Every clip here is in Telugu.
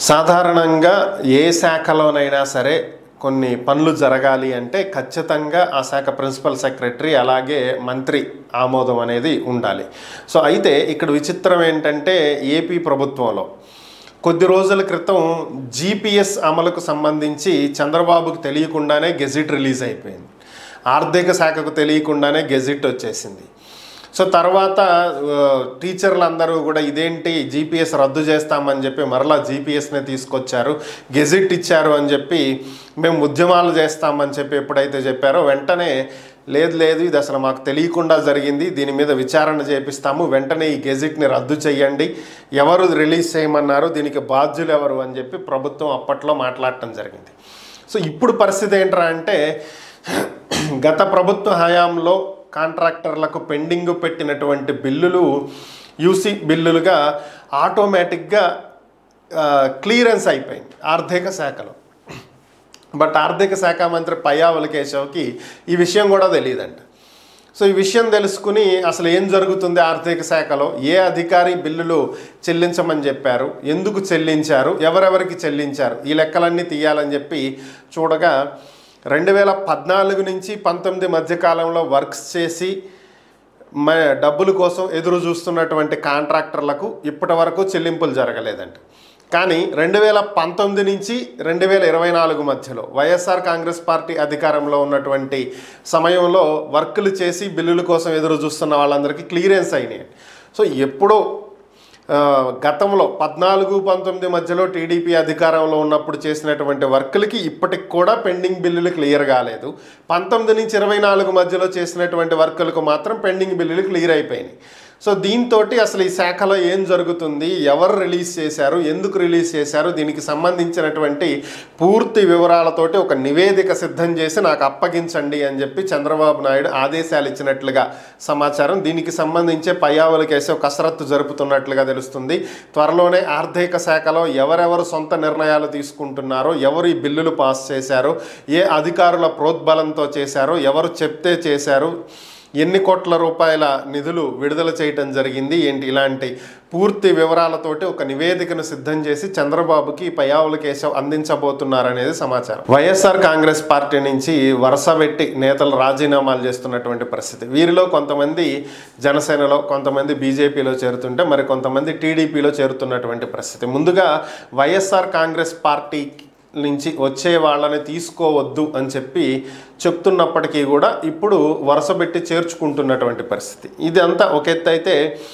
సాధారణంగా ఏ శాఖలోనైనా సరే కొన్ని పనులు జరగాలి అంటే ఖచ్చితంగా ఆ శాఖ ప్రిన్సిపల్ సెక్రటరీ అలాగే మంత్రి ఆమోదం అనేది ఉండాలి. సో అయితే ఇక్కడ విచిత్రం ఏంటంటే ఏపీ ప్రభుత్వంలో కొద్ది రోజుల క్రితం జీపీఎస్ అమలుకు సంబంధించి చంద్రబాబుకు తెలియకుండానే గెజిట్ రిలీజ్ అయిపోయింది. ఆర్థిక శాఖకు తెలియకుండానే గెజిట్ వచ్చేసింది. సో తర్వాత టీచర్లందరూ కూడా ఇదేంటి జీపీఎస్ రద్దు చేస్తామని చెప్పి మరలా జీపీఎస్నే తీసుకొచ్చారు, గెజిట్ ఇచ్చారు అని చెప్పి మేము ఉద్యమాలు చేస్తామని చెప్పి ఎప్పుడైతే చెప్పారో వెంటనే లేదు ఇది అసలు మాకు తెలియకుండా జరిగింది, దీని మీద విచారణ చేపిస్తాము, వెంటనే ఈ గెజిట్ని రద్దు చేయండి, ఎవరు రిలీజ్ చేయమన్నారు, దీనికి బాధ్యులు ఎవరు అని చెప్పి ప్రభుత్వం అప్పట్లో మాట్లాడటం జరిగింది. సో ఇప్పుడు పరిస్థితి ఏంట్రా అంటే గత ప్రభుత్వ హయాంలో కాంట్రాక్టర్లకు పెండింగ్ పెట్టినటువంటి బిల్లులు యూసీ బిల్లులుగా ఆటోమేటిక్గా క్లియరెన్స్ అయిపోయింది ఆర్థిక శాఖలో. బట్ ఆర్థిక శాఖ మంత్రి పయ్యావుల కేశవ్కి ఈ విషయం కూడా తెలియదంట. సో ఈ విషయం తెలుసుకుని అసలు ఏం జరుగుతుంది ఆర్థిక శాఖలో, ఏ అధికారి బిల్లులు చెల్లించమని చెప్పారు, ఎందుకు చెల్లించారు, ఎవరెవరికి చెల్లించారు, ఈ లెక్కలన్నీ తీయాలని చెప్పి చూడగా 2014 నుంచి 19 మధ్యకాలంలో వర్క్స్ చేసి డబ్బుల కోసం ఎదురు చూస్తున్నటువంటి కాంట్రాక్టర్లకు ఇప్పటి వరకు చెల్లింపులు జరగలేదంట. కానీ 2019 నుంచి 2024 మధ్యలో వైఎస్ఆర్ కాంగ్రెస్ పార్టీ అధికారంలో ఉన్నటువంటి సమయంలో వర్కులు చేసి బిల్లుల కోసం ఎదురు చూస్తున్న వాళ్ళందరికీ క్లియరెన్స్ అయినాయి. సో ఎప్పుడో గతంలో 14-19 మధ్యలో టీడీపీ అధికారంలో ఉన్నప్పుడు చేసినటువంటి వర్కులకి ఇప్పటికి కూడా పెండింగ్ బిల్లులు క్లియర్ కాలేదు. 19 నుంచి 24 మధ్యలో చేసినటువంటి వర్కులకు మాత్రం పెండింగ్ బిల్లులు క్లియర్ అయిపోయినాయి. సో దీంతో అసలు ఈ శాఖలో ఏం జరుగుతుంది, ఎవరు రిలీజ్ చేశారు, ఎందుకు రిలీజ్ చేశారు, దీనికి సంబంధించినటువంటి పూర్తి వివరాలతోటి ఒక నివేదిక సిద్ధం చేసి నాకు అప్పగించండి అని చెప్పి చంద్రబాబు నాయుడు ఆదేశాలు ఇచ్చినట్లుగా సమాచారం. దీనికి సంబంధించే పయ్యావుల కేశవ్ కసరత్తు జరుపుతున్నట్లుగా తెలుస్తుంది. త్వరలోనే ఆర్థిక శాఖలో ఎవరెవరు సొంత నిర్ణయాలు తీసుకుంటున్నారో, ఎవరు ఈ బిల్లులు పాస్ చేశారో, ఏ అధికారుల ప్రోద్బలంతో చేశారో, ఎవరు చెప్తే చేశారు, ఎన్ని కోట్ల రూపాయల నిధులు విడుదల చేయటం జరిగింది ఏంటి, ఇలాంటి పూర్తి వివరాలతోటి ఒక నివేదికను సిద్ధం చేసి చంద్రబాబుకి పయ్యావుల కేశవ్ అందించబోతున్నారనేది సమాచారం. వైఎస్ఆర్ కాంగ్రెస్ పార్టీ నుంచి వరుసపెట్టి నేతలు రాజీనామాలు చేస్తున్నటువంటి పరిస్థితి. వీరిలో కొంతమంది జనసేనలో, కొంతమంది బీజేపీలో చేరుతుంటే మరి కొంతమంది టీడీపీలో చేరుతున్నటువంటి పరిస్థితి. ముందుగా వైఎస్ఆర్ కాంగ్రెస్ పార్టీ నుంచి వచ్చే వాళ్ళని తీసుకోవద్దు అని చెప్పి చెప్తున్నప్పటికీ కూడా ఇప్పుడు వరుసపెట్టి చేర్చుకుంటున్నటువంటి పరిస్థితి. ఇదంతా ఒక ఎత్తు అయితే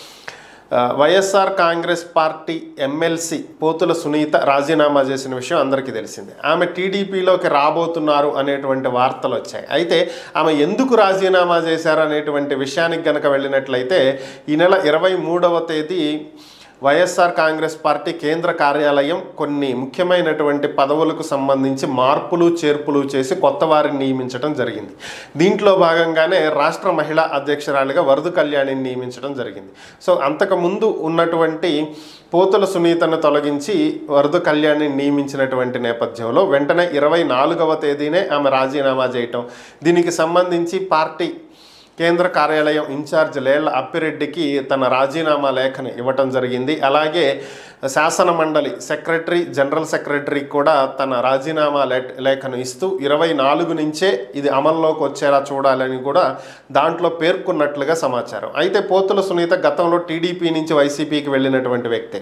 వైఎస్ఆర్ కాంగ్రెస్ పార్టీ ఎమ్మెల్సీ పోతుల సునీత రాజీనామా చేసిన విషయం అందరికీ తెలిసిందే. ఆమె టీడీపీలోకి రాబోతున్నారు అనేటువంటి వార్తలు వచ్చాయి. అయితే ఆమె ఎందుకు రాజీనామా చేశారు అనేటువంటి విషయానికి కనుక వెళ్ళినట్లయితే ఈ నెల 23వ తేదీ వైఎస్ఆర్ కాంగ్రెస్ పార్టీ కేంద్ర కార్యాలయం కొన్ని ముఖ్యమైనటువంటి పదవులకు సంబంధించి మార్పులు చేర్పులు చేసి కొత్త వారిని నియమించడం జరిగింది. దీంట్లో భాగంగానే రాష్ట్ర మహిళా అధ్యక్షురాలిగా వరద కళ్యాణిని నియమించడం జరిగింది. సో అంతకుముందు ఉన్నటువంటి పోతుల సునీతను తొలగించి వరద కళ్యాణిని నియమించినటువంటి నేపథ్యంలో వెంటనే 24వ తేదీనే ఆమె రాజీనామా చేయటం, దీనికి సంబంధించి పార్టీ కేంద్ర కార్యాలయం ఇన్ఛార్జ్ లేళ్ల అప్పిరెడ్డికి తన రాజీనామా లేఖను ఇవ్వటం జరిగింది. అలాగే శాసన మండలి సెక్రటరీ, జనరల్ సెక్రటరీకి కూడా తన రాజీనామా లేఖను ఇస్తూ 24 నుంచే ఇది అమల్లోకి వచ్చేలా చూడాలని కూడా దాంట్లో పేర్కొన్నట్లుగా సమాచారం. అయితే పోతుల సునీత గతంలో టీడీపీ నుంచి వైసీపీకి వెళ్ళినటువంటి వ్యక్తే.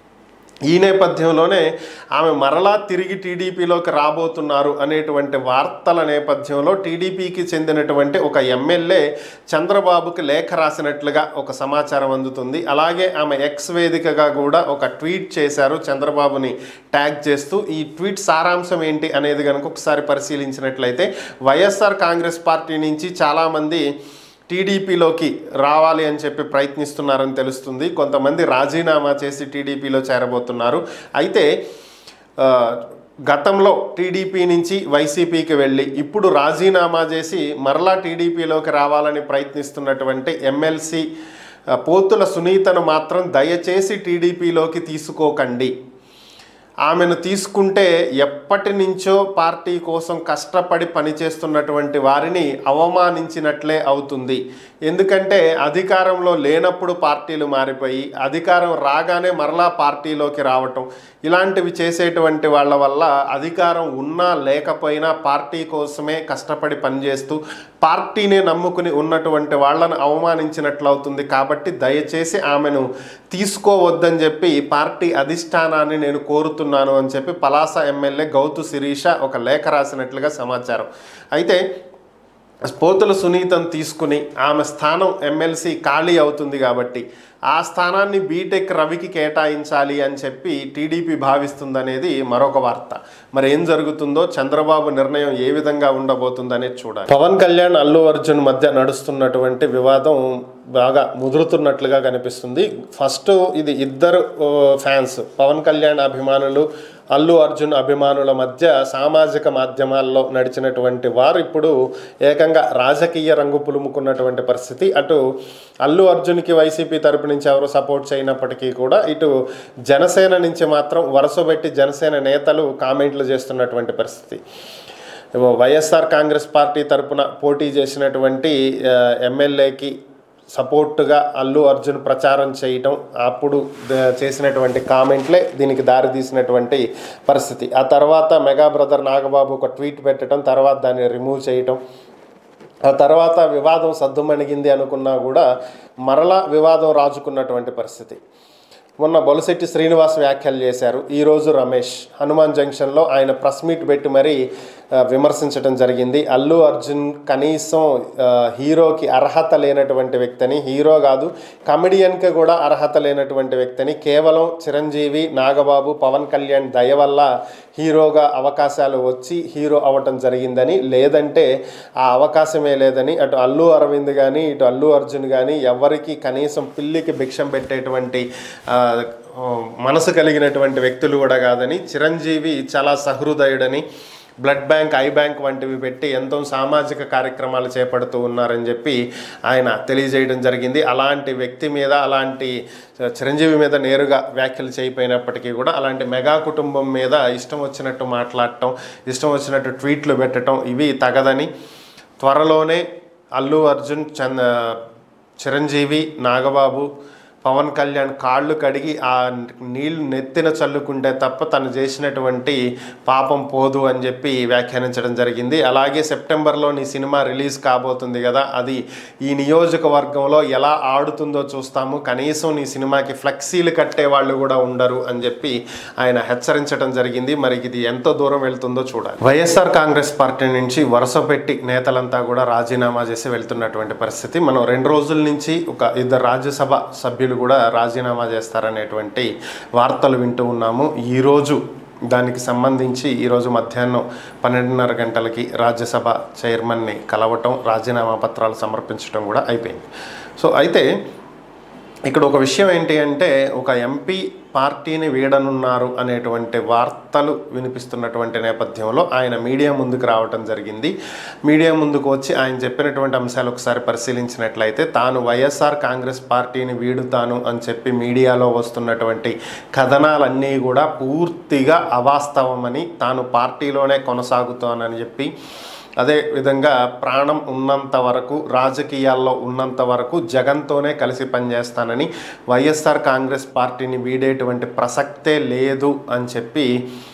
ఈ నేపథ్యంలోనే ఆమె మరలా తిరిగి టీడీపీలోకి రాబోతున్నారు అనేటువంటి వార్తల నేపథ్యంలో టీడీపీకి చెందినటువంటి ఒక ఎమ్మెల్యే చంద్రబాబుకి లేఖ రాసినట్లుగా ఒక సమాచారం అందుతుంది. అలాగే ఆమె ఎక్స్ వేదికగా కూడా ఒక ట్వీట్ చేశారు చంద్రబాబుని ట్యాగ్ చేస్తూ. ఈ ట్వీట్ సారాంశం ఏంటి అనేది కనుక ఒకసారి పరిశీలించినట్లయితే వైఎస్ఆర్ కాంగ్రెస్ పార్టీ నుంచి చాలామంది టీడీపీలోకి రావాలి అని చెప్పి ప్రయత్నిస్తున్నారని తెలుస్తుంది. కొంతమంది రాజీనామా చేసి టీడీపీలో చేరబోతున్నారు. అయితే గతంలో టీడీపీ నుంచి వైసీపీకి వెళ్ళి ఇప్పుడు రాజీనామా చేసి మరలా టీడీపీలోకి రావాలని ప్రయత్నిస్తున్నటువంటి ఎమ్మెల్సీ పోతుల సునీతను మాత్రం దయచేసి టీడీపీలోకి తీసుకోకండి, ఆమెను తీసుకుంటే ఎప్పటి నుంచో పార్టీ కోసం కష్టపడి పనిచేస్తున్నటువంటి వారిని అవమానించినట్లే అవుతుంది. ఎందుకంటే అధికారంలో లేనప్పుడు పార్టీలు మారిపోయి అధికారం రాగానే మరలా పార్టీలోకి రావటం, ఇలాంటివి చేసేటువంటి వాళ్ళ వల్ల అధికారం ఉన్నా లేకపోయినా పార్టీ కోసమే కష్టపడి పనిచేస్తూ పార్టీని నమ్ముకుని ఉన్నటువంటి వాళ్ళను అవమానించినట్లు అవుతుంది. కాబట్టి దయచేసి ఆమెను తీసుకోవద్దని చెప్పి పార్టీ అధిష్టానాన్ని నేను కోరుతున్నాను అని చెప్పి పలాస ఎమ్మెల్యే గౌతు శిరీష ఒక లేఖ రాసినట్లుగా సమాచారం. అయితే పోతుల సునీతను తీసుకుని ఆమె స్థానం ఎమ్మెల్సీ ఖాళీ అవుతుంది కాబట్టి ఆ స్థానాన్ని బీటెక్ రవికి కేటాయించాలి అని చెప్పి టీడీపీ భావిస్తుందనేది మరొక వార్త. మరి ఏం జరుగుతుందో, చంద్రబాబు నిర్ణయం ఏ విధంగా ఉండబోతుందనేది చూడాలి. పవన్ కళ్యాణ్ అల్లు అర్జున్ మధ్య నడుస్తున్నటువంటి వివాదం బాగా ముదురుతున్నట్లుగా కనిపిస్తుంది. ఫస్ట్ ఇది ఇద్దరు ఫ్యాన్స్, పవన్ కళ్యాణ్ అభిమానులు అల్లు అర్జున్ అభిమానుల మధ్య సామాజిక మాధ్యమాల్లో నడిచినటువంటి వారు ఇప్పుడు ఏకంగా రాజకీయ రంగు పులుముకున్నటువంటి పరిస్థితి. అటు అల్లు అర్జున్కి వైసీపీ తరపు నుంచి ఎవరు సపోర్ట్ చేయనప్పటికీ కూడా ఇటు జనసేన నుంచి మాత్రం వరుసపెట్టి జనసేన నేతలు కామెంట్లు చేస్తున్నటువంటి పరిస్థితి. వైఎస్ఆర్ కాంగ్రెస్ పార్టీ తరపున పోటీ చేసినటువంటి ఎమ్మెల్యేకి సపోర్టుగా అల్లు అర్జున్ ప్రచారం చేయటం, అప్పుడు చేసినటువంటి కామెంట్లే దీనికి దారి తీసినటువంటి పరిస్థితి. ఆ తర్వాత మెగా బ్రదర్ నాగబాబు ఒక ట్వీట్ పెట్టడం, తర్వాత దాన్ని రిమూవ్ చేయటం, ఆ తర్వాత వివాదం సద్దుమణిగింది అనుకున్నా కూడా మరలా వివాదం రాజుకున్నటువంటి పరిస్థితి. మొన్న బొలిశెట్టి శ్రీనివాస్ వ్యాఖ్యలు చేశారు. ఈరోజు రమేష్ హనుమాన్ జంక్షన్లో ఆయన ప్రెస్ మీట్ పెట్టి మరీ విమర్శించడం జరిగింది. అల్లు అర్జున్ కనీసం హీరోకి అర్హత లేనటువంటి వ్యక్తిని, హీరో కాదు కమెడియన్కి కూడా అర్హత లేనటువంటి వ్యక్తిని, కేవలం చిరంజీవి, నాగబాబు, పవన్ కళ్యాణ్ దయ వల్ల హీరోగా అవకాశాలు వచ్చి హీరో అవ్వటం జరిగిందని, లేదంటే ఆ అవకాశమే లేదని అటు అల్లు అరవింద్ కానీ ఇటు అల్లు అర్జున్ కానీ ఎవరికి కనీసం పిల్లికి భిక్షం పెట్టేటువంటి మనసు కలిగినటువంటి వ్యక్తులు కూడా కాదని, చిరంజీవి చాలా సహృదయుడని, బ్లడ్ బ్యాంక్, ఐ బ్యాంక్ వంటివి పెట్టి ఎంతో సామాజిక కార్యక్రమాలు చేపడుతూ ఉన్నారని చెప్పి ఆయన తెలియజేయడం జరిగింది. అలాంటి వ్యక్తి మీద, అలాంటి చిరంజీవి మీద నేరుగా వ్యాఖ్యలు చేయకపోయినప్పటికీ కూడా అలాంటి మెగా కుటుంబం మీద ఇష్టం వచ్చినట్టు మాట్లాడటం, ఇష్టం వచ్చినట్టు ట్వీట్లు పెట్టడం ఇవి తగదని, త్వరలోనే అల్లు అర్జున్, చిరంజీవి, నాగబాబు, పవన్ కళ్యాణ్ కాళ్ళు కడిగి ఆ నీళ్లు నెత్తిన చల్లుకుంటే తప్ప తను చేసినటువంటి పాపం పోదు అని చెప్పి వ్యాఖ్యానించడం జరిగింది. అలాగే సెప్టెంబర్లో నీ సినిమా రిలీజ్ కాబోతుంది కదా, అది ఈ నియోజకవర్గంలో ఎలా ఆడుతుందో చూస్తాము, కనీసం నీ సినిమాకి ఫ్లెక్సీలు కట్టే వాళ్ళు కూడా ఉండరు అని చెప్పి ఆయన హెచ్చరించడం జరిగింది. మరి ఇది ఎంతో దూరం వెళ్తుందో చూడాలి. వైఎస్ఆర్ కాంగ్రెస్ పార్టీ నుంచి వరుస పెట్టి నేతలంతా కూడా రాజీనామా చేసి వెళ్తున్నటువంటి పరిస్థితి. మనం 2 రోజుల నుంచి ఒక 2 రాజ్యసభ సభ్యులు కూడా రాజీనామా చేస్తారనేటువంటి వార్తలు వింటూ ఉన్నాము. ఈరోజు దానికి సంబంధించి ఈరోజు మధ్యాహ్నం 12:30 గంటలకి రాజ్యసభ చైర్మన్ని కలవటం, రాజీనామా పత్రాలు సమర్పించడం కూడా అయిపోయింది. సో అయితే ఇక్కడ ఒక విషయం ఏంటి అంటే, ఒక ఎంపీ పార్టీని వీడనున్నారు అనేటువంటి వార్తలు వినిపిస్తున్నటువంటి నేపథ్యంలో ఆయన మీడియా ముందుకు రావటం జరిగింది. మీడియా ముందుకు వచ్చి ఆయన చెప్పినటువంటి అంశాలు ఒకసారి పరిశీలించినట్లయితే, తాను వైఎస్ఆర్ కాంగ్రెస్ పార్టీని వీడుతాను అని చెప్పి మీడియాలో వస్తున్నటువంటి కథనాలన్నీ కూడా పూర్తిగా అవాస్తవమని, తాను పార్టీలోనే కొనసాగుతానని చెప్పి, అదేవిధంగా ప్రాణం ఉన్నంత వరకు, రాజకీయాల్లో ఉన్నంత వరకు జగన్తోనే కలిసి పనిచేస్తానని, వైఎస్ఆర్ కాంగ్రెస్ పార్టీని వీడేటువంటి ప్రసక్తే లేదు అని చెప్పి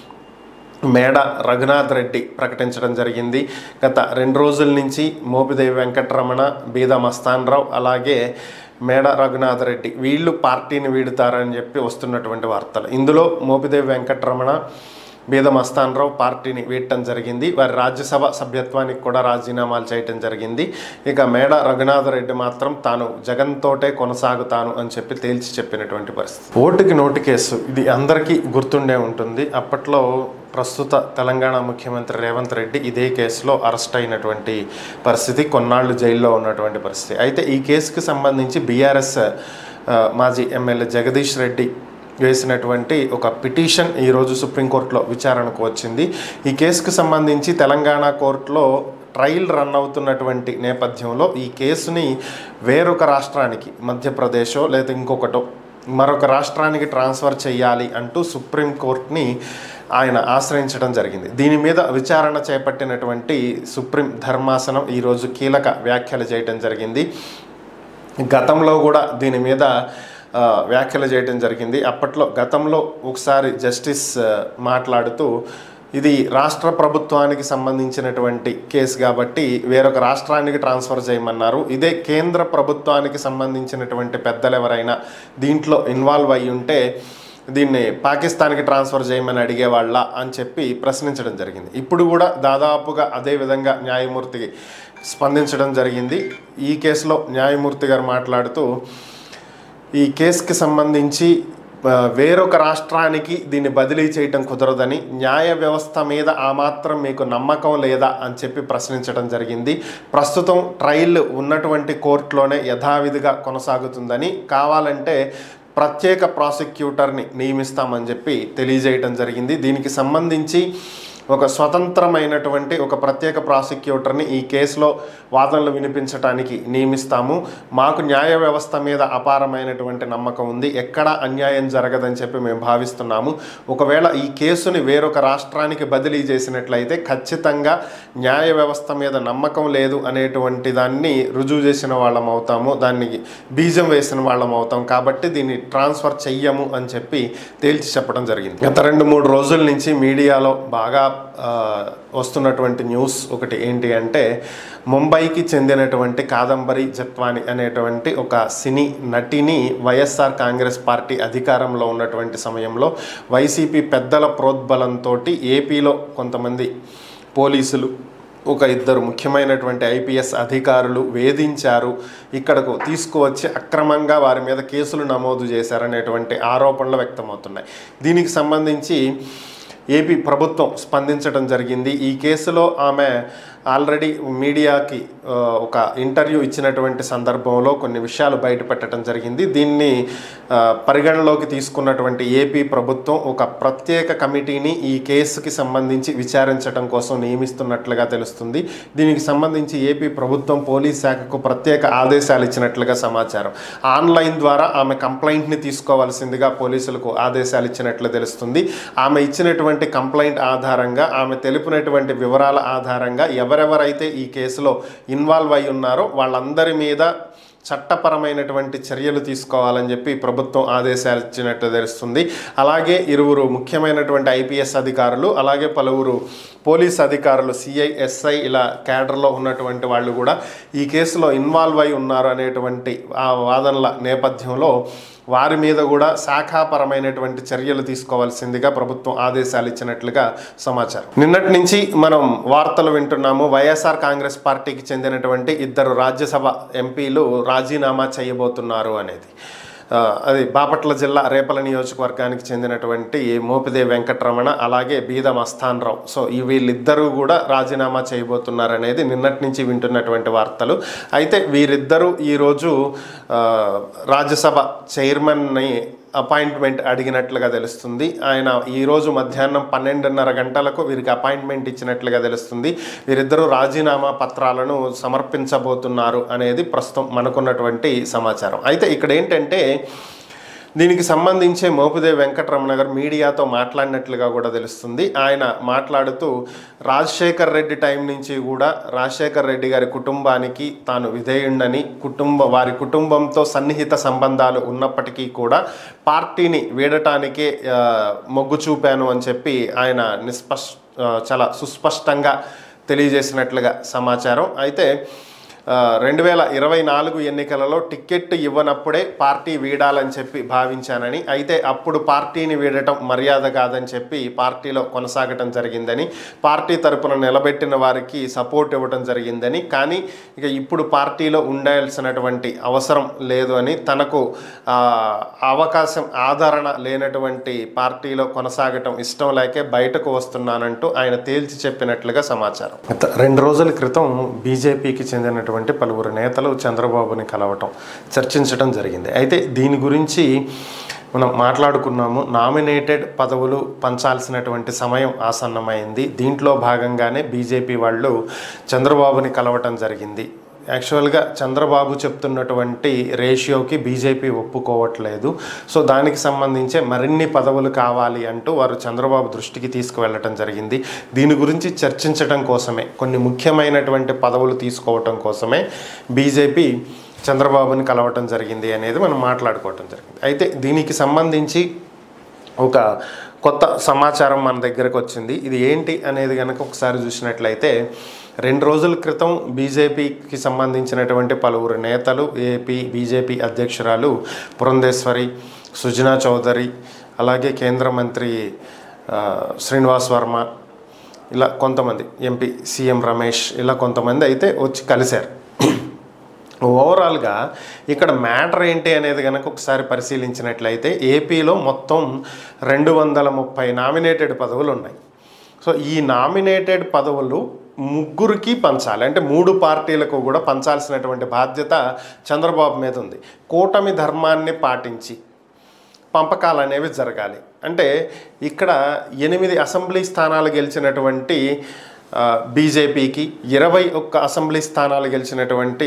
మేడ రఘునాథ్ రెడ్డి ప్రకటించడం జరిగింది. గత 2 రోజుల నుంచి మోపిదేవి వెంకటరమణ, బీదా మస్తాన్ రావు, అలాగే మేడ రఘునాథ్ రెడ్డి వీళ్ళు పార్టీని వీడుతారని చెప్పి వస్తున్నటువంటి వార్తలు. ఇందులో మోపిదేవి వెంకటరమణ, బీదా మస్తాన్ రావు పార్టీని వీడటం జరిగింది. వారి రాజ్యసభ సభ్యత్వానికి కూడా రాజీనామాలు చేయటం జరిగింది. ఇక మేడ రఘునాథ్ రెడ్డి మాత్రం తాను జగన్ తోటే కొనసాగుతాను అని చెప్పి తేల్చి చెప్పినటువంటి పరిస్థితి. ఓటుకి నోటు కేసు, ఇది అందరికీ గుర్తుండే ఉంటుంది. అప్పట్లో ప్రస్తుత తెలంగాణ ముఖ్యమంత్రి రేవంత్ రెడ్డి ఇదే కేసులో అరెస్ట్ అయినటువంటి పరిస్థితి, కొన్నాళ్ళు జైల్లో ఉన్నటువంటి పరిస్థితి. అయితే ఈ కేసుకు సంబంధించి బీఆర్ఎస్ మాజీ ఎమ్మెల్యే జగదీష్ రెడ్డి వేసినటువంటి ఒక పిటిషన్ ఈరోజు సుప్రీంకోర్టులో విచారణకు వచ్చింది. ఈ కేసుకు సంబంధించి తెలంగాణ కోర్టులో ట్రయల్ రన్ అవుతున్నటువంటి నేపథ్యంలో ఈ కేసుని వేరొక రాష్ట్రానికి, మధ్యప్రదేశో లేదా ఇంకొకటో మరొక రాష్ట్రానికి ట్రాన్స్ఫర్ చేయాలి అంటూ సుప్రీంకోర్టుని ఆయన ఆశ్రయించడం జరిగింది. దీని మీద విచారణ చేపట్టినటువంటి సుప్రీం ధర్మాసనం ఈరోజు కీలక వ్యాఖ్యలు చేయడం జరిగింది. గతంలో కూడా దీని మీద వ్యాఖ్యలు చేయడం జరిగింది. గతంలో ఒకసారి జస్టిస్ మాట్లాడుతూ ఇది రాష్ట్ర ప్రభుత్వానికి సంబంధించినటువంటి కేసు కాబట్టి వేరొక రాష్ట్రానికి ట్రాన్స్ఫర్ చేయమన్నారు. ఇదే కేంద్ర ప్రభుత్వానికి సంబంధించినటువంటి పెద్దలు ఎవరైనా దీంట్లో ఇన్వాల్వ్ అయ్యి ఉంటే దీన్ని పాకిస్తాన్కి ట్రాన్స్ఫర్ చేయమని అడిగేవాళ్ళ అని చెప్పి ప్రశ్నించడం జరిగింది. ఇప్పుడు కూడా దాదాపుగా అదే విధంగా న్యాయమూర్తికి స్పందించడం జరిగింది. ఈ కేసులో న్యాయమూర్తి గారు మాట్లాడుతూ ఈ కేసుకి సంబంధించి వేరొక రాష్ట్రానికి దీన్ని బదిలీ చేయటం కుదరదని, న్యాయ వ్యవస్థ మీద ఆ మాత్రం మీకు నమ్మకం లేదా అని చెప్పి ప్రశ్నించడం జరిగింది. ప్రస్తుతం ట్రయల్ ఉన్నటువంటి కోర్టులోనే యథావిధిగా కొనసాగుతుందని, కావాలంటే ప్రత్యేక ప్రాసిక్యూటర్ని నియమిస్తామని చెప్పి తెలియజేయడం జరిగింది. దీనికి సంబంధించి ఒక స్వతంత్రమైనటువంటి ఒక ప్రత్యేక ప్రాసిక్యూటర్ని ఈ కేసులో వాదనలు వినిపించడానికి నియమిస్తాము. మాకు న్యాయ వ్యవస్థ మీద అపారమైనటువంటి నమ్మకం ఉంది, ఎక్కడా అన్యాయం జరగదని చెప్పి మేము భావిస్తున్నాము. ఒకవేళ ఈ కేసుని వేరొక రాష్ట్రానికి బదిలీ చేసినట్లయితే ఖచ్చితంగా న్యాయ వ్యవస్థ మీద నమ్మకం లేదు అనేటువంటి దాన్ని రుజువు చేసిన వాళ్ళం అవుతాము, దానికి బీజం వేసిన వాళ్ళం అవుతాం. కాబట్టి దీన్ని ట్రాన్స్ఫర్ చెయ్యము అని చెప్పి తేల్చి చెప్పడం జరిగింది. గత 2-3 రోజుల నుంచి మీడియాలో బాగా వస్తున్నటువంటి న్యూస్ ఒకటి ఏంటి అంటే, ముంబైకి చెందినటువంటి కాదంబరి జత్వాని అనేటువంటి ఒక సినీ నటిని వైఎస్ఆర్ కాంగ్రెస్ పార్టీ అధికారంలో ఉన్నటువంటి సమయంలో వైసీపీ పెద్దల ప్రోద్బలంతో ఏపీలో కొంతమంది పోలీసులు, ఒక 2 ముఖ్యమైనటువంటి ఐపీఎస్ అధికారులు వేధించారు, ఇక్కడకు తీసుకువచ్చి అక్రమంగా వారి మీద కేసులు నమోదు చేశారనేటువంటి ఆరోపణలు వ్యక్తమవుతున్నాయి. దీనికి సంబంధించి ఏపీ ప్రభుత్వం స్పందించడం జరిగింది. ఈ కేసులో ఆమె ఆల్రెడీ మీడియాకి ఒక ఇంటర్వ్యూ ఇచ్చినటువంటి సందర్భంలో కొన్ని విషయాలు బయటపెట్టడం జరిగింది. దీన్ని పరిగణలోకి తీసుకున్నటువంటి ఏపీ ప్రభుత్వం ఒక ప్రత్యేక కమిటీని ఈ కేసుకి సంబంధించి విచారించడం కోసం నియమిస్తున్నట్లుగా తెలుస్తుంది. దీనికి సంబంధించి ఏపీ ప్రభుత్వం పోలీస్ శాఖకు ప్రత్యేక ఆదేశాలు ఇచ్చినట్లుగా సమాచారం. ఆన్లైన్ ద్వారా ఆమె కంప్లైంట్ని తీసుకోవాల్సిందిగా పోలీసులకు ఆదేశాలు ఇచ్చినట్లు తెలుస్తుంది. ఆమె ఇచ్చినటువంటి కంప్లైంట్ ఆధారంగా, ఆమె తెలిపినటువంటి వివరాల ఆధారంగా ఎవరెవరైతే ఈ కేసులో ఇన్వాల్వ్ అయి ఉన్నారో వాళ్ళందరి మీద చట్టపరమైనటువంటి చర్యలు తీసుకోవాలని చెప్పి ప్రభుత్వం ఆదేశాలు ఇచ్చినట్టు తెలుస్తుంది. అలాగే 2 ముఖ్యమైనటువంటి ఐపీఎస్ అధికారులు, అలాగే పలువురు పోలీస్ అధికారులు, సిఐ, ఎస్ఐ ఇలా క్యాడర్లో ఉన్నటువంటి వాళ్ళు కూడా ఈ కేసులో ఇన్వాల్వ్ అయి ఉన్నారు అనేటువంటి ఆ వాదనల నేపథ్యంలో వారి మీద కూడా శాఖాపరమైనటువంటి చర్యలు తీసుకోవాల్సిందిగా ప్రభుత్వం ఆదేశాలు ఇచ్చినట్లుగా సమాచారం. నిన్నటి నుంచి మనం వార్తలు వింటున్నాము, వైఎస్ఆర్ కాంగ్రెస్ పార్టీకి చెందినటువంటి 2 రాజ్యసభ ఎంపీలు రాజీనామా చేయబోతున్నారు అనేది. అది బాపట్ల జిల్లా రేపల నియోజకవర్గానికి చెందినటువంటి మోపిదేవి వెంకటరమణ, అలాగే బీద మస్తాన్ రావు. సో వీళ్ళిద్దరూ కూడా రాజీనామా చేయబోతున్నారు అనేది నిన్నటి నుంచి వింటున్నటువంటి వార్తలు. అయితే వీరిద్దరూ ఈరోజు రాజ్యసభ చైర్మన్ని అపాయింట్మెంట్ అడిగినట్లుగా తెలుస్తుంది. ఆయన ఈరోజు మధ్యాహ్నం 12:30 గంటలకు వీరికి అపాయింట్మెంట్ ఇచ్చినట్లుగా తెలుస్తుంది. వీరిద్దరూ రాజీనామా పత్రాలను సమర్పించబోతున్నారు అనేది ప్రస్తుతం మనకున్నటువంటి సమాచారం. అయితే ఇక్కడ ఏంటంటే, దీనికి సంబంధించి మోపిదేవి వెంకటరమణ గారు మీడియాతో మాట్లాడినట్లుగా కూడా తెలుస్తుంది. ఆయన మాట్లాడుతూ రాజశేఖర్ రెడ్డి టైం నుంచి కూడా రాజశేఖర్ రెడ్డి గారి కుటుంబానికి తాను విధేయుండని, వారి కుటుంబంతో సన్నిహిత సంబంధాలు ఉన్నప్పటికీ కూడా పార్టీని వీడటానికే మొగ్గు చూపాను అని చెప్పి ఆయన చాలా సుస్పష్టంగా తెలియజేసినట్లుగా సమాచారం. అయితే 2024 ఎన్నికలలో టికెట్ ఇవ్వనప్పుడే పార్టీ వీడాలని చెప్పి భావించానని, అయితే అప్పుడు పార్టీని వీడటం మర్యాద కాదని చెప్పి పార్టీలో కొనసాగటం జరిగిందని, పార్టీ తరపున నిలబెట్టిన వారికి సపోర్ట్ ఇవ్వటం జరిగిందని, కానీ ఇక ఇప్పుడు పార్టీలో ఉండాల్సినటువంటి అవసరం లేదు అని, తనకు అవకాశం ఆదరణ లేనటువంటి పార్టీలో కొనసాగటం ఇష్టం లేకే బయటకు వస్తున్నానంటూ ఆయన తేల్చి చెప్పినట్లుగా సమాచారం. 2 రోజుల క్రితం బీజేపీకి చెందినటువంటి పలువురు నేతలు చంద్రబాబుని కలవటం, చర్చించడం జరిగింది. అయితే దీని గురించి మనం మాట్లాడుకున్నాము. నామినేటెడ్ పదవులు పంచాల్సినటువంటి సమయం ఆసన్నమైంది. దీంట్లో భాగంగానే బీజేపీ వాళ్ళు చంద్రబాబుని కలవటం జరిగింది. యాక్చువల్గా చంద్రబాబు చెప్తున్నటువంటి రేషియోకి బీజేపీ ఒప్పుకోవట్లేదు. సో దానికి సంబంధించే మరిన్ని పదవులు కావాలి అంటూ వారు చంద్రబాబు దృష్టికి తీసుకువెళ్ళటం జరిగింది. దీని గురించి చర్చించడం కోసమే, కొన్ని ముఖ్యమైనటువంటి పదవులు తీసుకోవటం కోసమే బీజేపీ చంద్రబాబుని కలవటం జరిగింది అనేది మనం మాట్లాడుకోవటం జరిగింది. అయితే దీనికి సంబంధించి ఒక కొత్త సమాచారం మన దగ్గరకు వచ్చింది. ఇది ఏంటి అనేది కనుక ఒకసారి చూసినట్లయితే 2 రోజుల క్రితం బీజేపీకి సంబంధించినటువంటి పలువురు నేతలు, ఏపీ బీజేపీ అధ్యక్షురాలు పురంధేశ్వరి, సుజనా చౌదరి, అలాగే కేంద్ర మంత్రి శ్రీనివాస్ వర్మ, ఇలా కొంతమంది ఎంపీ సీఎం రమేష్, ఇలా కొంతమంది అయితే వచ్చి కలిశారు. ఓవరాల్గా ఇక్కడ మ్యాటర్ ఏంటి అనేది కనుక ఒకసారి పరిశీలించినట్లయితే ఏపీలో మొత్తం 230 నామినేటెడ్ పదవులు ఉన్నాయి. సో ఈ నామినేటెడ్ పదవులు ముగ్గురికి పంచాలి, అంటే 3 పార్టీలకు కూడా పంచాల్సినటువంటి బాధ్యత చంద్రబాబు మీద ఉంది. కూటమి ధర్మాన్ని పాటించి పంపకాలు అనేవి జరగాలి. అంటే ఇక్కడ 8 అసెంబ్లీ స్థానాలు గెలిచినటువంటి బీజేపీకి, 21 అసెంబ్లీ స్థానాలు గెలిచినటువంటి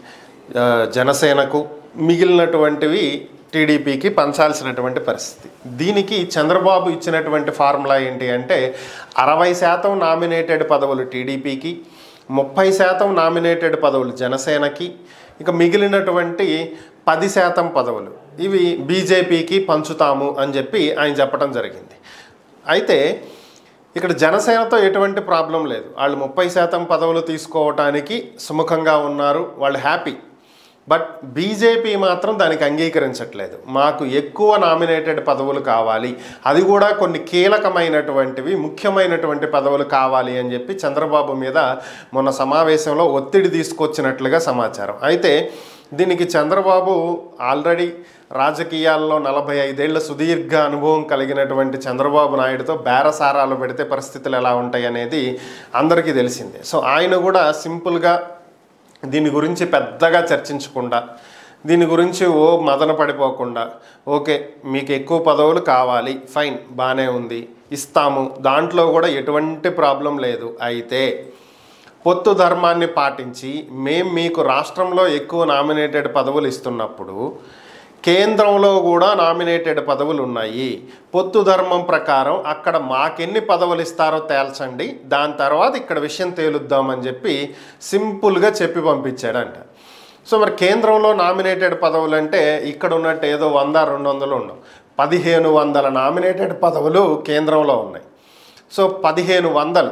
జనసేనకు, మిగిలినటువంటివి టీడీపీకి పంచాల్సినటువంటి పరిస్థితి. దీనికి చంద్రబాబు ఇచ్చినటువంటి ఫార్ములా ఏంటి అంటే 60% నామినేటెడ్ పదవులు టీడీపీకి, 30% నామినేటెడ్ పదవులు జనసేనకి, ఇక మిగిలినటువంటి 10% పదవులు ఇవి బీజేపీకి పంచుతాము అని చెప్పి ఆయన చెప్పడం జరిగింది. అయితే ఇక్కడ జనసేనతో ఎటువంటి ప్రాబ్లం లేదు, వాళ్ళు 30% పదవులు తీసుకోవటానికి సుముఖంగా ఉన్నారు, వాళ్ళు హ్యాపీ. బట్ బీజేపీ మాత్రం దానికి అంగీకరించట్లేదు. మాకు ఎక్కువ నామినేటెడ్ పదవులు కావాలి, అది కూడా కొన్ని కీలకమైనటువంటివి, ముఖ్యమైనటువంటి పదవులు కావాలి అని చెప్పి చంద్రబాబు మీద మొన్న సమావేశంలో ఒత్తిడి తీసుకొచ్చినట్లుగా సమాచారం. అయితే దీనికి చంద్రబాబు ఆల్రెడీ రాజకీయాల్లో 45 ఏళ్ల సుదీర్ఘ అనుభవం కలిగినటువంటి చంద్రబాబు నాయుడుతో బేరసారాలు పెడితే పరిస్థితులు ఎలా ఉంటాయి అనేది అందరికీ తెలిసిందే. సో ఆయన కూడా సింపుల్గా దీని గురించి పెద్దగా చర్చించకుండా, దీని గురించి మదన పడిపోకుండా, ఓకే మీకు ఎక్కువ పదవులు కావాలి, ఫైన్, బాగానే ఉంది, ఇస్తాము, దాంట్లో కూడా ఎటువంటి ప్రాబ్లం లేదు. అయితే పొత్తు ధర్మాన్ని పాటించి మేము మీకు రాష్ట్రంలో ఎక్కువ నామినేటెడ్ పదవులు ఇస్తున్నప్పుడు కేంద్రంలో కూడా నామినేటెడ్ పదవులు ఉన్నాయి, పొత్తు ధర్మం ప్రకారం అక్కడ మాకెన్ని పదవులు ఇస్తారో తేల్చండి, దాని తర్వాత ఇక్కడ విషయం తేలుద్దామని చెప్పి సింపుల్గా చెప్పి పంపించాడంట. సో మరి కేంద్రంలో నామినేటెడ్ పదవులు అంటే ఇక్కడ ఉన్నట్టు ఏదో 100-200 ఉండవు, 1500 నామినేటెడ్ పదవులు కేంద్రంలో ఉన్నాయి. సో 1500,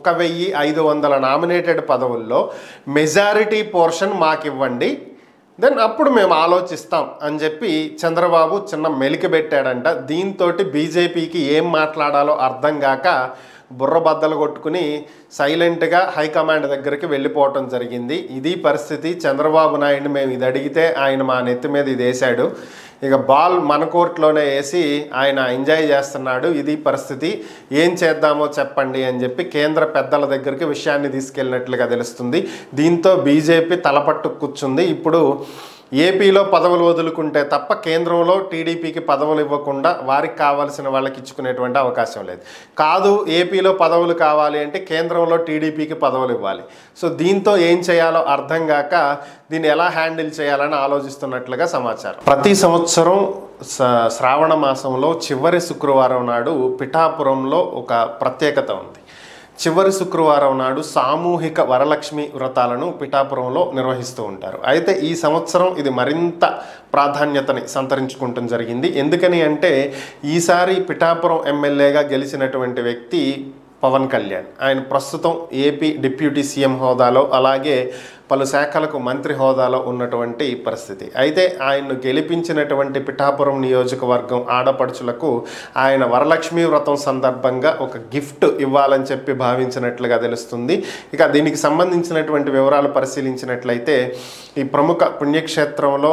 1500 నామినేటెడ్ పదవుల్లో మెజారిటీ పోర్షన్ మాకు ఇవ్వండి, దెన్ అప్పుడు మేము ఆలోచిస్తాం అని చెప్పి చంద్రబాబు చిన్న మెలికి పెట్టాడంట. దీంతో బీజేపీకి ఏం మాట్లాడాలో అర్థం కాక బుర్ర బద్దలు కొట్టుకుని సైలెంట్గా హైకమాండ్ దగ్గరికి వెళ్ళిపోవటం జరిగింది. ఇది పరిస్థితి. చంద్రబాబు నాయుడు మేము ఇది అడిగితే ఆయన మా నెత్తి మీద ఇది వేశాడు, ఇక బాల్ మన కోర్టులోనే వేసి ఆయన ఎంజాయ్ చేస్తున్నాడు, ఇది పరిస్థితి, ఏం చేద్దామో చెప్పండి అని చెప్పి కేంద్ర పెద్దల దగ్గరికి విషయాన్ని తీసుకెళ్ళినట్లుగా తెలుస్తుంది. దీంతో బీజేపీ తలపట్టు కూర్చుంది. ఇప్పుడు ఏపీలో పదవులు వదులుకుంటే తప్ప కేంద్రంలో టీడీపీకి పదవులు ఇవ్వకుండా వారికి కావాల్సిన వాళ్ళకి ఇచ్చుకునేటువంటి అవకాశం లేదు. కాదు, ఏపీలో పదవులు కావాలి అంటే కేంద్రంలో టీడీపీకి పదవులు ఇవ్వాలి. సో దీంతో ఏం చేయాలో అర్థం కాక దీన్ని ఎలా హ్యాండిల్ చేయాలని ఆలోచిస్తున్నట్లుగా సమాచారం. ప్రతి సంవత్సరం శ్రావణ మాసంలో చివరి శుక్రవారం నాడు పిఠాపురంలో ఒక ప్రత్యేకత ఉంది. చివరి శుక్రవారం నాడు సామూహిక వరలక్ష్మి వ్రతాలను పిఠాపురంలో నిర్వహిస్తూ ఉంటారు. అయితే ఈ సంవత్సరం ఇది మరింత ప్రాధాన్యతని సంతరించుకుంటం జరిగింది. ఎందుకని అంటే ఈసారి పిఠాపురం ఎమ్మెల్యేగా గెలిచినటువంటి వ్యక్తి పవన్ కళ్యాణ్. ఆయన ప్రస్తుతం ఏపీ డిప్యూటీ సీఎం హోదాలో, అలాగే పలు శాఖలకు మంత్రి హోదాలో ఉన్నటువంటి పరిస్థితి. అయితే ఆయన్ను గెలిపించినటువంటి పిఠాపురం నియోజకవర్గం ఆడపడుచులకు ఆయన వరలక్ష్మి వ్రతం సందర్భంగా ఒక గిఫ్ట్ ఇవ్వాలని చెప్పి భావించినట్లుగా తెలుస్తుంది. ఇక దీనికి సంబంధించినటువంటి వివరాలు పరిశీలించినట్లయితే ఈ ప్రముఖ పుణ్యక్షేత్రంలో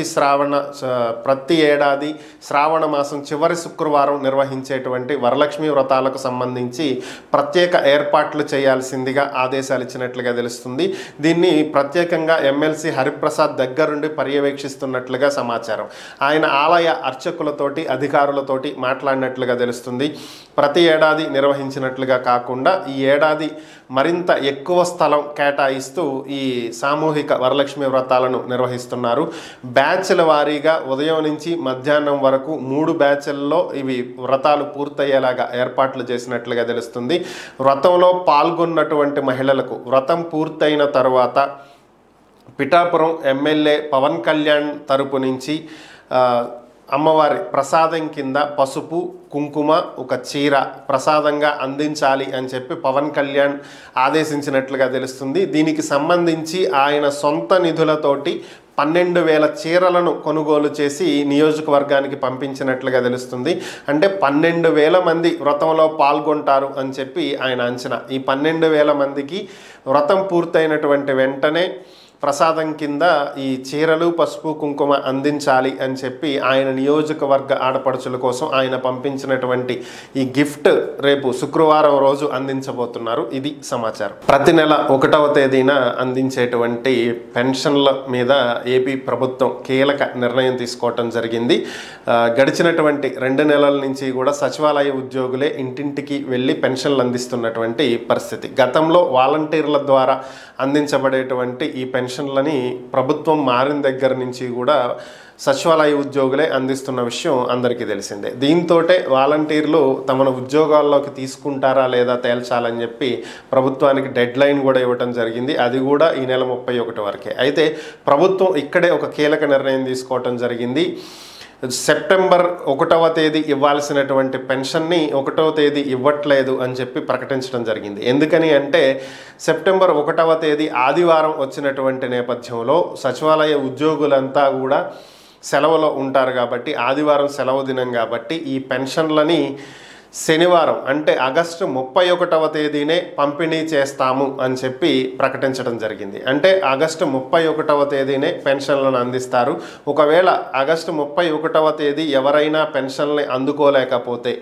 ప్రతి ఏడాది శ్రావణ మాసం చివరి శుక్రవారం నిర్వహించేటువంటి వరలక్ష్మి వ్రతాలకు సంబంధించి ప్రత్యేక ఏర్పాట్లు చేయాల్సిందిగా ఆదేశాలు ఇచ్చినట్లుగా తెలుస్తుంది. దీన్ని ప్రత్యేకంగా ఎమ్మెల్సీ హరిప్రసాద్ దగ్గరుండి పర్యవేక్షిస్తున్నట్లుగా సమాచారం. ఆయన ఆలయ అర్చకులతోటి అధికారులతోటి మాట్లాడినట్లుగా తెలుస్తుంది. ప్రతి ఏడాది నిర్వహించినట్లుగా కాకుండా ఈ ఏడాది మరింత ఎక్కువ స్థలం కేటాయిస్తూ ఈ సామూహిక వరలక్ష్మి వ్రతాలను నిర్వహిస్తున్నారు. బ్యాచ్ల వారీగా ఉదయం నుంచి మధ్యాహ్నం వరకు 3 బ్యాచ్ల్లో ఇవి వ్రతాలు పూర్తయ్యేలాగా ఏర్పాట్లు చేసినట్లుగా తెలుస్తుంది. వ్రతంలో పాల్గొన్నటువంటి మహిళలకు వ్రతం పూర్తయిన తర్వాత పిఠాపురం ఎమ్మెల్యే పవన్ కళ్యాణ్ తరపు నుంచి అమ్మవారి ప్రసాదం కింద పసుపు, కుంకుమ, ఒక చీర ప్రసాదంగా అందించాలి అని చెప్పి పవన్ కళ్యాణ్ ఆదేశించినట్లుగా తెలుస్తుంది. దీనికి సంబంధించి ఆయన సొంత నిధులతోటి 12,000 చీరలను కొనుగోలు చేసి నియోజకవర్గానికి పంపించినట్లుగా తెలుస్తుంది. అంటే 12,000 మంది వ్రతంలో పాల్గొంటారు అని చెప్పి ఆయన అంచనా. ఈ 12,000 మందికి వ్రతం పూర్తయినటువంటి వెంటనే ప్రసాదం కింద ఈ చీరలు, పసుపు, కుంకుమ అందించాలి అని చెప్పి ఆయన నియోజకవర్గ ఆడపడుచుల కోసం ఆయన పంపించినటువంటి ఈ గిఫ్ట్ రేపు శుక్రవారం రోజు అందించబోతున్నారు. ఇది సమాచారం. ప్రతి నెల 1వ తేదీన అందించేటువంటి పెన్షన్ల మీద ఏపీ ప్రభుత్వం కీలక నిర్ణయం తీసుకోవటం జరిగింది. గడిచినటువంటి 2 నెలల నుంచి కూడా సచివాలయ ఉద్యోగులే ఇంటింటికి వెళ్ళి పెన్షన్లు అందిస్తున్నటువంటి పరిస్థితి. గతంలో వాలంటీర్ల ద్వారా అందించబడేటువంటి ఈ పెన్షన్లని ప్రభుత్వం మారిన దగ్గర నుంచి కూడా సచివాలయ ఉద్యోగులే అందిస్తున్న విషయం అందరికీ తెలిసిందే. దీంతో వాలంటీర్లు తమను ఉద్యోగాల్లోకి తీసుకుంటారా లేదా తేల్చాలని చెప్పి ప్రభుత్వానికి డెడ్ లైన్ కూడా ఇవ్వటం జరిగింది. అది కూడా ఈ నెల 31 వరకే. అయితే ప్రభుత్వం ఇక్కడే ఒక కీలక నిర్ణయం తీసుకోవటం జరిగింది. సెప్టెంబర్ 1వ తేదీ ఇవ్వాల్సినటువంటి పెన్షన్ని 1వ తేదీ ఇవ్వట్లేదు అని చెప్పి ప్రకటించడం జరిగింది. ఎందుకని అంటే సెప్టెంబర్ 1వ తేదీ ఆదివారం వచ్చినటువంటి నేపథ్యంలో సచివాలయ ఉద్యోగులంతా కూడా సెలవులో ఉంటారు కాబట్టి, ఆదివారం సెలవు దినం కాబట్టి ఈ పెన్షన్లని శనివారం అంటే ఆగస్టు 31వ తేదీనే పంపిణీ చేస్తాము అని చెప్పి ప్రకటించడం జరిగింది. అంటే ఆగస్టు 31వ తేదీనే పెన్షన్లను అందిస్తారు. ఒకవేళ ఆగస్టు 31వ తేదీ ఎవరైనా పెన్షన్ని అందుకోలేకపోతే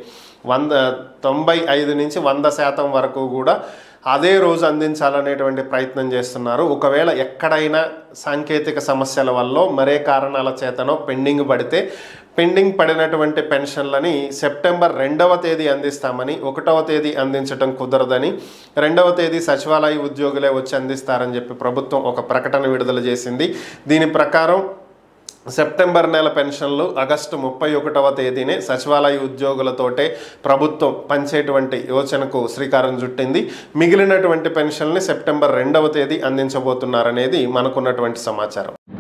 95 నుంచి 100% వరకు కూడా అదే రోజు అందించాలనేటువంటి ప్రయత్నం చేస్తున్నారు. ఒకవేళ ఎక్కడైనా సాంకేతిక సమస్యల వల్ల మరే కారణాల చేతనో పెండింగ్ పడితే పెండింగ్ పడినటువంటి పెన్షన్లని సెప్టెంబర్ 2వ తేదీ అందిస్తామని, 1వ తేదీ అందించడం కుదరదని, 2వ తేదీ సచివాలయ ఉద్యోగులే వచ్చి అందిస్తారని చెప్పి ప్రభుత్వం ఒక ప్రకటన విడుదల చేసింది. దీని ప్రకారం సెప్టెంబర్ నెల పెన్షన్లు ఆగస్టు 31వ తేదీనే సచివాలయ ఉద్యోగులతోటే ప్రభుత్వం పంచేటువంటి యోచనకు శ్రీకారం చుట్టింది. మిగిలినటువంటి పెన్షన్ని సెప్టెంబర్ 2వ తేదీ అందించబోతున్నారనేది మనకున్నటువంటి సమాచారం.